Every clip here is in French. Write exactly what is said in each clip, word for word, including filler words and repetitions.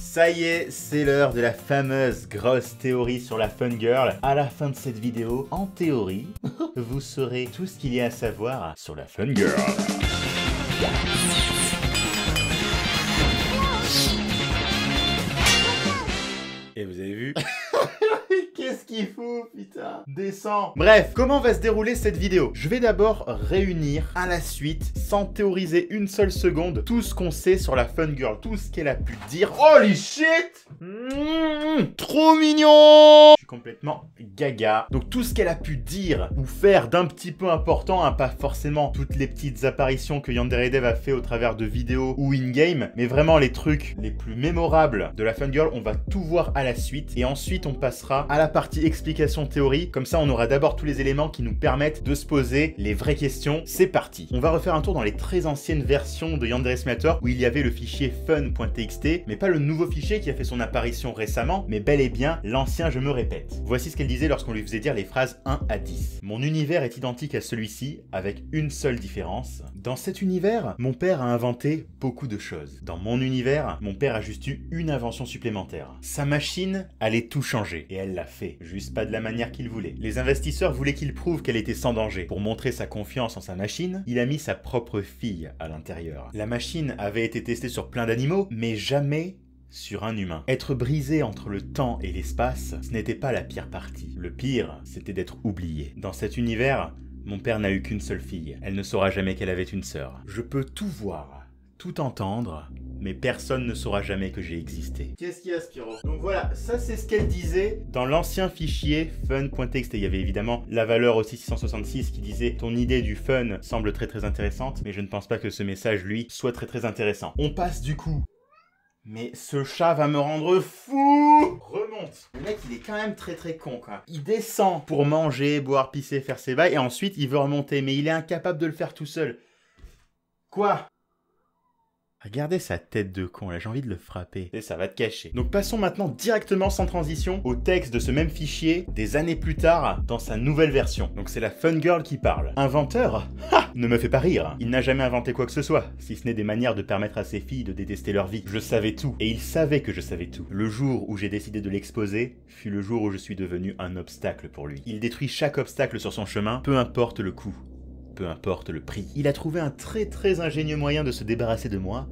Ça y est, c'est l'heure de la fameuse grosse théorie sur la Fun Girl. À la fin de cette vidéo, en théorie, vous saurez tout ce qu'il y a à savoir sur la Fun Girl. Et vous avez vu? Qu'est-ce qu'il fout, putain? Descends. Bref, comment va se dérouler cette vidéo? Je vais d'abord réunir à la suite, sans théoriser une seule seconde, tout ce qu'on sait sur la Fun Girl, tout ce qu'elle a pu dire. Holy shit! Mmh, trop mignon! Je suis complètement gaga. Donc tout ce qu'elle a pu dire ou faire d'un petit peu important, hein, pas forcément toutes les petites apparitions que Yandere Dev a fait au travers de vidéos ou in-game, mais vraiment les trucs les plus mémorables de la Fun Girl, on va tout voir à la suite. Et ensuite, on passera à la partie explication théorie. Comme ça, on aura d'abord tous les éléments qui nous permettent de se poser les vraies questions. C'est parti. On va refaire un tour dans les très anciennes versions de Yandere Simulator où il y avait le fichier fun.txt, mais pas le nouveau fichier qui a fait son apparition récemment, mais bel et bien l'ancien je me répète. Voici ce qu'elle disait lorsqu'on lui faisait dire les phrases un à dix. Mon univers est identique à celui-ci, avec une seule différence. Dans cet univers, mon père a inventé beaucoup de choses. Dans mon univers, mon père a juste eu une invention supplémentaire. Sa machine allait tout changer, et elle l'a fait, juste pas de la manière qu'il voulait. Les investisseurs voulaient qu'il prouve qu'elle était sans danger. Pour montrer sa confiance en sa machine, il a mis sa propre fille à l'intérieur. La machine avait été testée sur plein d'animaux, mais jamais sur un humain. Être brisé entre le temps et l'espace, ce n'était pas la pire partie. Le pire, c'était d'être oublié. Dans cet univers, mon père n'a eu qu'une seule fille. Elle ne saura jamais qu'elle avait une sœur. Je peux tout voir, tout entendre, mais personne ne saura jamais que j'ai existé. Qu'est-ce qu'il y a, Spiro? Donc voilà, ça c'est ce qu'elle disait dans l'ancien fichier fun.txt. Il y avait évidemment la valeur aussi six cent soixante-six qui disait « Ton idée du fun semble très très intéressante, mais je ne pense pas que ce message, lui, soit très très intéressant. » On passe du coup. Mais ce chat va me rendre fou! Remonte. Le mec, il est quand même très très con, quoi. Il descend pour manger, boire, pisser, faire ses bails, et ensuite il veut remonter, mais il est incapable de le faire tout seul. Quoi? Regardez sa tête de con, là, j'ai envie de le frapper. Et ça va te cacher. Donc passons maintenant directement sans transition au texte de ce même fichier des années plus tard dans sa nouvelle version. Donc c'est la Fun Girl qui parle. Inventeur? Ha! Ne me fais pas rire. Il n'a jamais inventé quoi que ce soit, si ce n'est des manières de permettre à ses filles de détester leur vie. Je savais tout, et il savait que je savais tout. Le jour où j'ai décidé de l'exposer fut le jour où je suis devenu un obstacle pour lui. Il détruit chaque obstacle sur son chemin, peu importe le coût. Peu importe le prix. Il a trouvé un très très ingénieux moyen de se débarrasser de moi.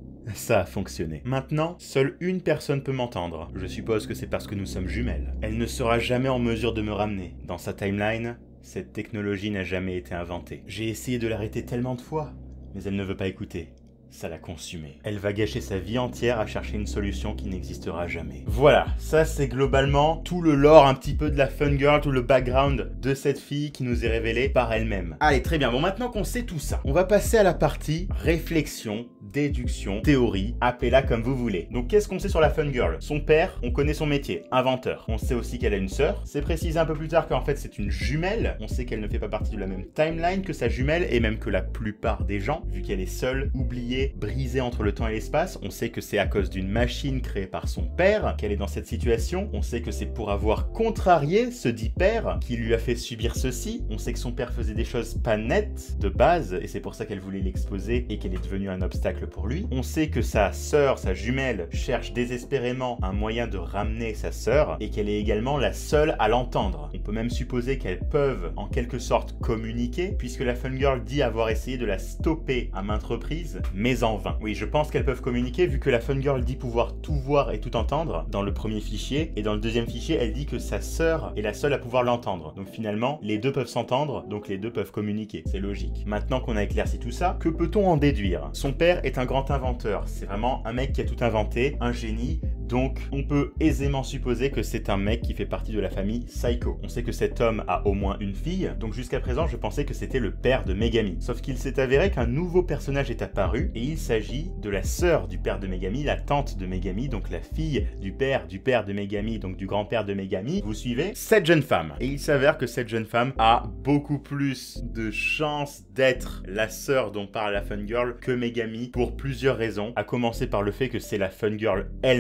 Ça a fonctionné. Maintenant, seule une personne peut m'entendre. Je suppose que c'est parce que nous sommes jumelles. Elle ne sera jamais en mesure de me ramener. Dans sa timeline, cette technologie n'a jamais été inventée. J'ai essayé de l'arrêter tellement de fois, mais elle ne veut pas écouter. Ça l'a consumée. Elle va gâcher sa vie entière à chercher une solution qui n'existera jamais. Voilà, ça c'est globalement tout le lore un petit peu de la Fun Girl, tout le background de cette fille qui nous est révélé par elle-même. Allez, très bien. Bon, maintenant qu'on sait tout ça, on va passer à la partie réflexion, déduction, théorie, appelez-la comme vous voulez. Donc qu'est-ce qu'on sait sur la Fun Girl? Son père, on connaît son métier, inventeur. On sait aussi qu'elle a une sœur. C'est précisé un peu plus tard qu'en fait c'est une jumelle. On sait qu'elle ne fait pas partie de la même timeline que sa jumelle et même que la plupart des gens, vu qu'elle est seule, oubliée, brisée entre le temps et l'espace. On sait que c'est à cause d'une machine créée par son père qu'elle est dans cette situation. On sait que c'est pour avoir contrarié ce dit père qui lui a fait subir ceci. On sait que son père faisait des choses pas nettes de base et c'est pour ça qu'elle voulait l'exposer et qu'elle est devenue un obstacle pour lui. On sait que sa sœur, sa jumelle, cherche désespérément un moyen de ramener sa sœur et qu'elle est également la seule à l'entendre. On peut même supposer qu'elles peuvent en quelque sorte communiquer puisque la Fun Girl dit avoir essayé de la stopper à maintes reprises, mais en vain. Oui, je pense qu'elles peuvent communiquer vu que la Fun Girl dit pouvoir tout voir et tout entendre dans le premier fichier et dans le deuxième fichier, elle dit que sa sœur est la seule à pouvoir l'entendre. Donc finalement, les deux peuvent s'entendre, donc les deux peuvent communiquer. C'est logique. Maintenant qu'on a éclairci tout ça, que peut-on en déduire? Son père est un grand inventeur. C'est vraiment un mec qui a tout inventé, un génie. Donc, on peut aisément supposer que c'est un mec qui fait partie de la famille Psycho. On sait que cet homme a au moins une fille, donc jusqu'à présent, je pensais que c'était le père de Megami. Sauf qu'il s'est avéré qu'un nouveau personnage est apparu, et il s'agit de la sœur du père de Megami, la tante de Megami, donc la fille du père du père de Megami, donc du grand-père de Megami. Vous suivez? Cette jeune femme. Et il s'avère que cette jeune femme a beaucoup plus de chances d'être la sœur dont parle la Fun Girl que Megami, pour plusieurs raisons, à commencer par le fait que c'est la Fun Girl elle-même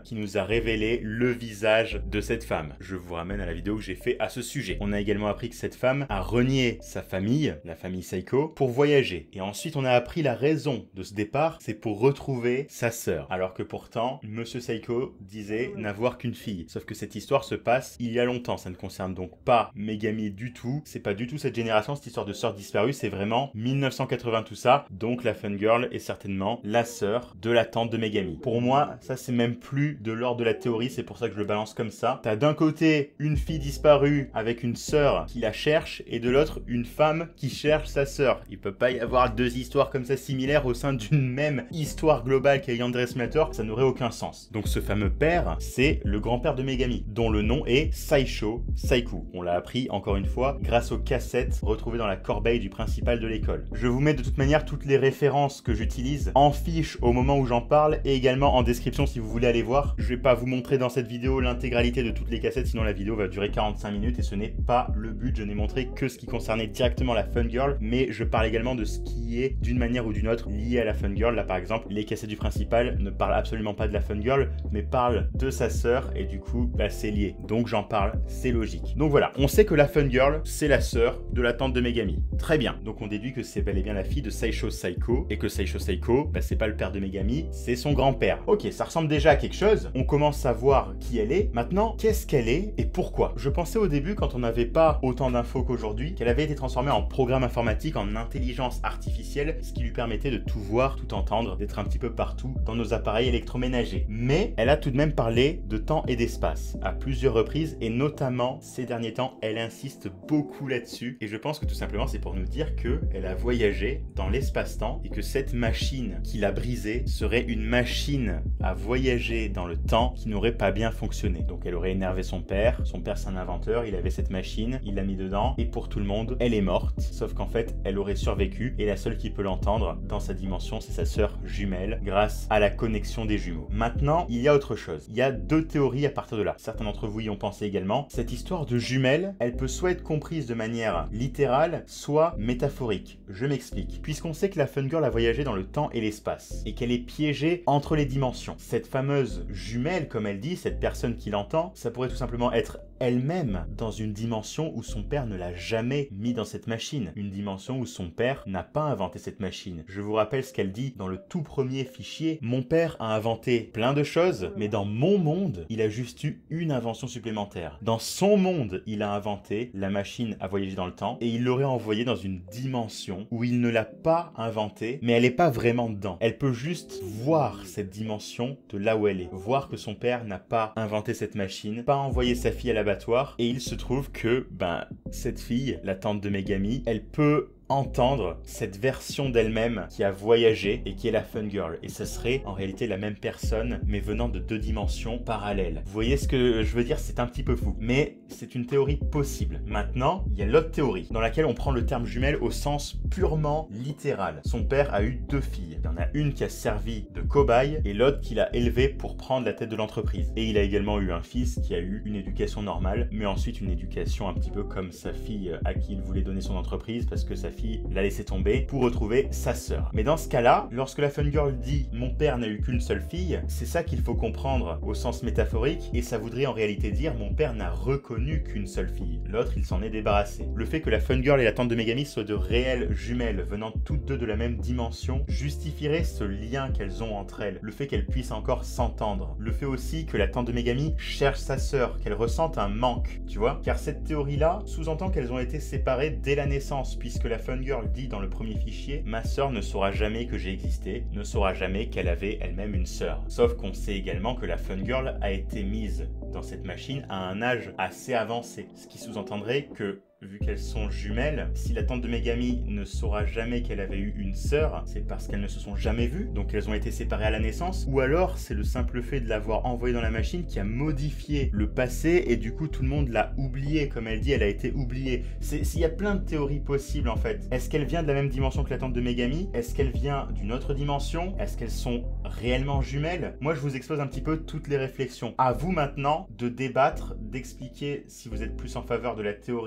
qui nous a révélé le visage de cette femme. Je vous ramène à la vidéo que j'ai fait à ce sujet. On a également appris que cette femme a renié sa famille, la famille Saiko, pour voyager. Et ensuite, on a appris la raison de ce départ, c'est pour retrouver sa sœur. Alors que pourtant, Monsieur Saiko disait n'avoir qu'une fille. Sauf que cette histoire se passe il y a longtemps. Ça ne concerne donc pas Megami du tout. C'est pas du tout cette génération, cette histoire de sœur disparue. C'est vraiment mille neuf cent quatre-vingts tout ça. Donc la Fun Girl est certainement la sœur de la tante de Megami. Pour moi, ça c'est même plus de l'ordre de la théorie. C'est pour ça que je le balance comme ça. T'as d'un côté une fille disparue avec une sœur qui la cherche et de l'autre une femme qui cherche sa sœur. Il peut pas y avoir deux histoires comme ça similaires au sein d'une même histoire globale qu'est Yandere Simulator. Ça n'aurait aucun sens. Donc ce fameux père, c'est le grand-père de Megami, dont le nom est Saisho Saiku. On l'a appris encore une fois grâce aux cassettes retrouvées dans la corbeille du principal de l'école. Je vous mets de toute manière toutes les références que j'utilise en fiche au moment où j'en parle et également en description si vous voulez aller voir. Je vais pas vous montrer dans cette vidéo l'intégralité de toutes les cassettes, sinon la vidéo va durer quarante-cinq minutes et ce n'est pas le but. Je n'ai montré que ce qui concernait directement la Fun Girl, mais je parle également de ce qui est d'une manière ou d'une autre lié à la Fun Girl. Là par exemple, les cassettes du principal ne parlent absolument pas de la Fun Girl, mais parlent de sa sœur et du coup, bah, c'est lié. Donc j'en parle, c'est logique. Donc voilà, on sait que la Fun Girl, c'est la sœur de la tante de Megami. Très bien. Donc on déduit que c'est bel et bien la fille de Saisho Saiko et que Saisho Saiko, bah, c'est pas le père de Megami, c'est son grand-père. Ok, ça ressemble déjà à quelque chose. On commence à voir qui elle est. Maintenant, qu'est-ce qu'elle est et pourquoi? Je pensais au début, quand on n'avait pas autant d'infos qu'aujourd'hui, qu'elle avait été transformée en programme informatique, en intelligence artificielle, ce qui lui permettait de tout voir, tout entendre, d'être un petit peu partout dans nos appareils électroménagers. Mais elle a tout de même parlé de temps et d'espace à plusieurs reprises et notamment ces derniers temps, elle insiste beaucoup là-dessus et je pense que tout simplement c'est pour nous dire qu'elle a voyagé dans l'espace-temps et que cette machine qui l'a brisée serait une machine à voyager dans le temps qui n'aurait pas bien fonctionné. Donc elle aurait énervé son père, son père c'est un inventeur, il avait cette machine, il l'a mis dedans et pour tout le monde, elle est morte, sauf qu'en fait elle aurait survécu et la seule qui peut l'entendre dans sa dimension c'est sa sœur jumelle grâce à la connexion des jumeaux. Maintenant, il y a autre chose. Il y a deux théories à partir de là. Certains d'entre vous y ont pensé également. Cette histoire de jumelles, elle peut soit être comprise de manière littérale, soit métaphorique. Je m'explique. Puisqu'on sait que la Fun Girl a voyagé dans le temps et l'espace, et qu'elle est piégée entre les dimensions. Cette fameuse jumelle, comme elle dit, cette personne qui l'entend, ça pourrait tout simplement être elle-même dans une dimension où son père ne l'a jamais mis dans cette machine. Une dimension où son père n'a pas inventé cette machine. Je vous rappelle ce qu'elle dit dans le tout premier fichier. Mon père a inventé plein de choses, mais dans mon monde, il a juste eu une invention supplémentaire. Dans son monde, il a inventé la machine à voyager dans le temps et il l'aurait envoyée dans une dimension où il ne l'a pas inventée, mais elle n'est pas vraiment dedans. Elle peut juste voir cette dimension de là où elle est. Voir que son père n'a pas inventé cette machine, pas envoyé sa fille à l'abattoir et il se trouve que, ben, cette fille, la tante de Megami, elle peut entendre cette version d'elle-même qui a voyagé et qui est la Fun Girl. Et ce serait en réalité la même personne, mais venant de deux dimensions parallèles. Vous voyez ce que je veux dire? C'est un petit peu fou. Mais c'est une théorie possible. Maintenant, il y a l'autre théorie, dans laquelle on prend le terme jumelle au sens purement littéral. Son père a eu deux filles. Il y en a une qui a servi de cobaye et l'autre qu'il a élevée pour prendre la tête de l'entreprise. Et il a également eu un fils qui a eu une éducation normale, mais ensuite une éducation un petit peu comme sa fille à qui il voulait donner son entreprise parce que sa fille l'a laissé tomber pour retrouver sa sœur. Mais dans ce cas-là, lorsque la Fun Girl dit « mon père n'a eu qu'une seule fille », c'est ça qu'il faut comprendre au sens métaphorique et ça voudrait en réalité dire « mon père n'a reconnu qu'une seule fille ». L'autre, il s'en est débarrassé. Le fait que la Fun Girl et la tante de Megami soient de réelles jumelles venant toutes deux de la même dimension justifierait ce lien qu'elles ont entre elles. Le fait qu'elles puissent encore s'entendre. Le fait aussi que la tante de Megami cherche sa sœur, qu'elle ressente un manque, tu vois. Car cette théorie-là sous-entend qu'elles ont été séparées dès la naissance puisque la Fun Girl dit dans le premier fichier « Ma sœur ne saura jamais que j'ai existé, ne saura jamais qu'elle avait elle-même une sœur. » Sauf qu'on sait également que la Fun Girl a été mise dans cette machine à un âge assez avancé, ce qui sous-entendrait que vu qu'elles sont jumelles, si la tante de Megami ne saura jamais qu'elle avait eu une sœur, c'est parce qu'elles ne se sont jamais vues, donc elles ont été séparées à la naissance, ou alors c'est le simple fait de l'avoir envoyée dans la machine qui a modifié le passé et du coup tout le monde l'a oubliée, comme elle dit, elle a été oubliée. Il y a plein de théories possibles en fait. Est-ce qu'elle vient de la même dimension que la tante de Megami? Est-ce qu'elle vient d'une autre dimension? Est-ce qu'elles sont réellement jumelles? Moi je vous expose un petit peu toutes les réflexions. À vous maintenant de débattre, d'expliquer si vous êtes plus en faveur de la théorie des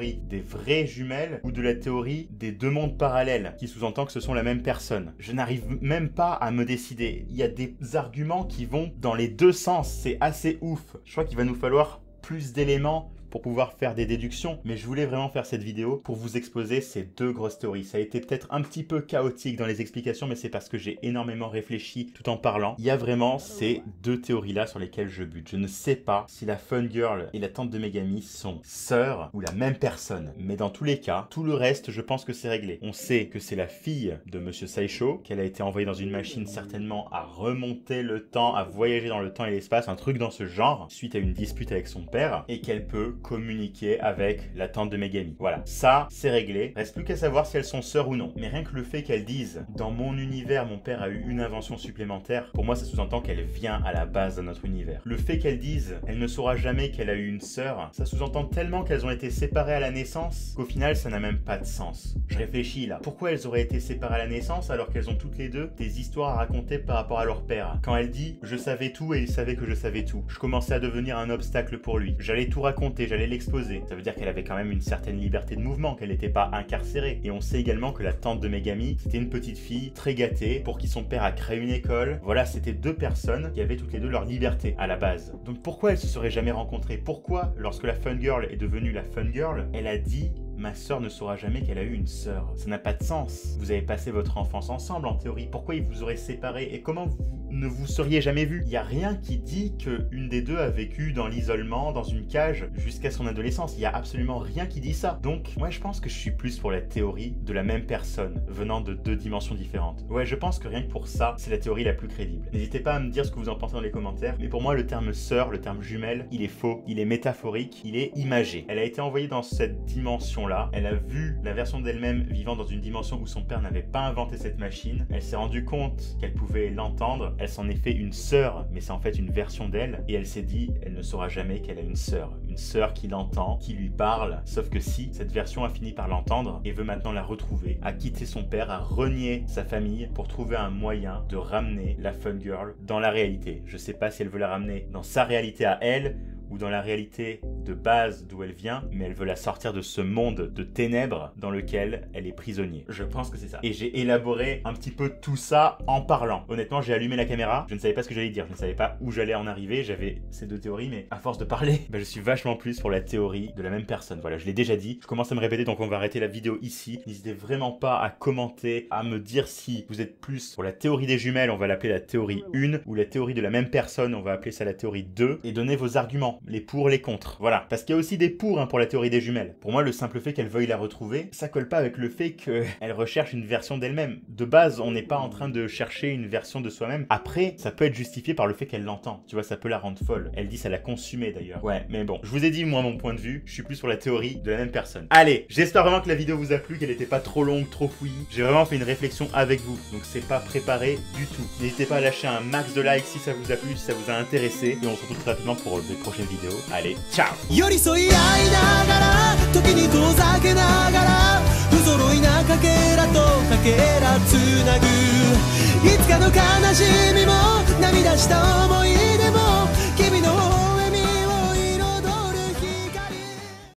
vraies jumelles ou de la théorie des deux mondes parallèles, qui sous-entend que ce sont la même personne. Je n'arrive même pas à me décider. Il y a des arguments qui vont dans les deux sens, c'est assez ouf. Je crois qu'il va nous falloir plus d'éléments pour pouvoir faire des déductions, mais je voulais vraiment faire cette vidéo pour vous exposer ces deux grosses théories. Ça a été peut-être un petit peu chaotique dans les explications, mais c'est parce que j'ai énormément réfléchi tout en parlant. Il y a vraiment ces deux théories-là sur lesquelles je bute. Je ne sais pas si la Fun Girl et la tante de Megami sont sœurs ou la même personne, mais dans tous les cas, tout le reste, je pense que c'est réglé. On sait que c'est la fille de Monsieur Saisho, qu'elle a été envoyée dans une machine certainement à remonter le temps, à voyager dans le temps et l'espace, un truc dans ce genre, suite à une dispute avec son père, et qu'elle peut communiquer avec la tante de Megami. Voilà, ça, c'est réglé. Reste plus qu'à savoir si elles sont sœurs ou non. Mais rien que le fait qu'elles disent « Dans mon univers, mon père a eu une invention supplémentaire », pour moi, ça sous-entend qu'elle vient à la base de notre univers. Le fait qu'elles disent « Elle ne saura jamais qu'elle a eu une sœur », ça sous-entend tellement qu'elles ont été séparées à la naissance qu'au final, ça n'a même pas de sens. Je réfléchis là. Pourquoi elles auraient été séparées à la naissance alors qu'elles ont toutes les deux des histoires à raconter par rapport à leur père? Quand elle dit « Je savais tout et il savait que je savais tout. Je commençais à devenir un obstacle pour lui. J'allais tout raconter, j'allais l'exposer. » Ça veut dire qu'elle avait quand même une certaine liberté de mouvement, qu'elle n'était pas incarcérée. Et on sait également que la tante de Megami, c'était une petite fille très gâtée pour qui son père a créé une école. Voilà, c'était deux personnes qui avaient toutes les deux leur liberté à la base. Donc pourquoi elles se seraient jamais rencontrées? Pourquoi, lorsque la Fun Girl est devenue la Fun Girl, elle a dit « Ma sœur ne saura jamais qu'elle a eu une sœur ». Ça n'a pas de sens. Vous avez passé votre enfance ensemble en théorie. Pourquoi ils vous auraient séparés? Et comment vous ne vous seriez jamais vus? Il n'y a rien qui dit qu'une des deux a vécu dans l'isolement, dans une cage, jusqu'à son adolescence. Il n'y a absolument rien qui dit ça. Donc, moi je pense que je suis plus pour la théorie de la même personne, venant de deux dimensions différentes. Ouais, je pense que rien que pour ça, c'est la théorie la plus crédible. N'hésitez pas à me dire ce que vous en pensez dans les commentaires, mais pour moi le terme sœur, le terme jumelle, il est faux, il est métaphorique, il est imagé. Elle a été envoyée dans cette dimension-là, elle a vu la version d'elle-même vivant dans une dimension où son père n'avait pas inventé cette machine, elle s'est rendue compte qu'elle pouvait l'entendre, elle s'en est fait une sœur, mais c'est en fait une version d'elle, et elle s'est dit, elle ne saura jamais qu'elle a une sœur. Une sœur qui l'entend, qui lui parle, sauf que si, cette version a fini par l'entendre et veut maintenant la retrouver, a quitté son père, a renié sa famille pour trouver un moyen de ramener la Fun Girl dans la réalité. Je sais pas si elle veut la ramener dans sa réalité à elle, ou dans la réalité de base d'où elle vient, mais elle veut la sortir de ce monde de ténèbres dans lequel elle est prisonnière. Je pense que c'est ça. Et j'ai élaboré un petit peu tout ça en parlant. Honnêtement, j'ai allumé la caméra, je ne savais pas ce que j'allais dire, je ne savais pas où j'allais en arriver, j'avais ces deux théories, mais à force de parler, bah, je suis vachement plus pour la théorie de la même personne. Voilà, je l'ai déjà dit, je commence à me répéter, donc on va arrêter la vidéo ici. N'hésitez vraiment pas à commenter, à me dire si vous êtes plus pour la théorie des jumelles, on va l'appeler la théorie un, ou la théorie de la même personne, on va appeler ça la théorie deux, et donnez vos arguments, les pour, les contre. Voilà, parce qu'il y a aussi des pour hein, pour la théorie des jumelles. Pour moi, le simple fait qu'elle veuille la retrouver, ça colle pas avec le fait qu'elle recherche une version d'elle-même. De base, on n'est pas en train de chercher une version de soi-même. Après, ça peut être justifié par le fait qu'elle l'entend. Tu vois, ça peut la rendre folle. Elle dit ça l'a consumée d'ailleurs. Ouais, mais bon, je vous ai dit moi mon point de vue, je suis plus sur la théorie de la même personne. Allez, j'espère vraiment que la vidéo vous a plu, qu'elle n'était pas trop longue, trop fouillie. J'ai vraiment fait une réflexion avec vous, donc c'est pas préparé du tout. N'hésitez pas à lâcher un max de likes si ça vous a plu, si ça vous a intéressé, et on se retrouve très rapidement pour des prochaines vidéos. Allez, ciao! 寄り添い合いながら時に遠ざけながら不揃いなかけらとかけらつなぐいつかの悲しみも涙した思い